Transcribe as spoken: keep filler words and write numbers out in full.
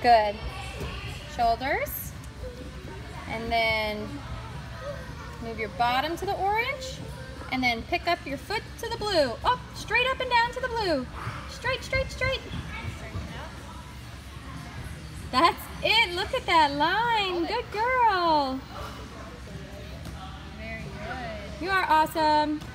Good. Shoulders. And then move your bottom to the orange. And then pick up your foot to the blue. Up, straight up and down to the blue. Straight, straight, straight. That's it. Look at that line. Good girl. Very good. You are awesome.